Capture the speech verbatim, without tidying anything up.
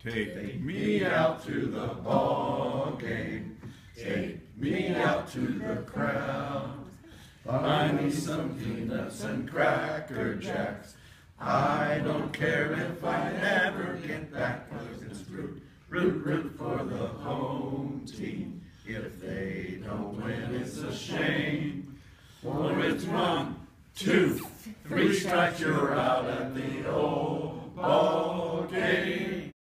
Take me out to the ball game. Take me out to the crowd. Buy me some peanuts and cracker jacks. I don't care if I never get back, 'cause it's root, root, root for the home team. If they don't win, it's a shame. For it's one, two, three strikes, you're out at the old ball game.